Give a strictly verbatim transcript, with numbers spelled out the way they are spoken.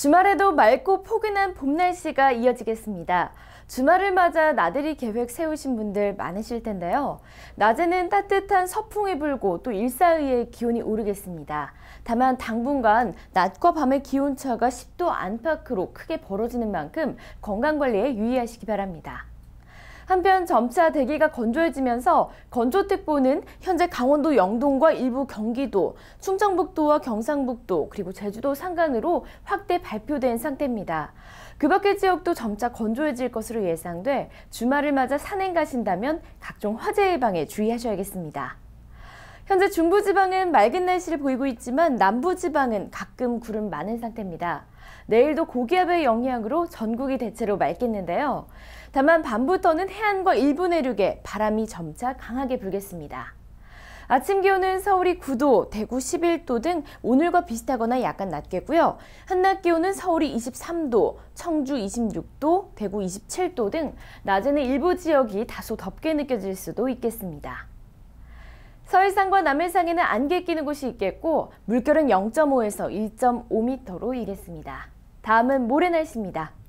주말에도 맑고 포근한 봄 날씨가 이어지겠습니다. 주말을 맞아 나들이 계획 세우신 분들 많으실 텐데요. 낮에는 따뜻한 서풍이 불고 또 일사의의 기온이 오르겠습니다. 다만 당분간 낮과 밤의 기온차가 십 도 안팎으로 크게 벌어지는 만큼 건강관리에 유의하시기 바랍니다. 한편 점차 대기가 건조해지면서 건조특보는 현재 강원도 영동과 일부 경기도, 충청북도와 경상북도, 그리고 제주도 산간으로 확대 발표된 상태입니다. 그 밖의 지역도 점차 건조해질 것으로 예상돼 주말을 맞아 산행 가신다면 각종 화재 예방에 주의하셔야겠습니다. 현재 중부지방은 맑은 날씨를 보이고 있지만 남부지방은 가끔 구름 많은 상태입니다. 내일도 고기압의 영향으로 전국이 대체로 맑겠는데요. 다만 밤부터는 해안과 일부 내륙에 바람이 점차 강하게 불겠습니다. 아침 기온은 서울이 구 도, 대구 십일 도 등 오늘과 비슷하거나 약간 낮겠고요. 한낮 기온은 서울이 이십삼 도, 청주 이십육 도, 대구 이십칠 도 등 낮에는 일부 지역이 다소 덥게 느껴질 수도 있겠습니다. 서해상과 남해상에는 안개 끼는 곳이 있겠고 물결은 영 점 오에서 일 점 오 미터로 일겠습니다. 다음은 모레 날씨입니다.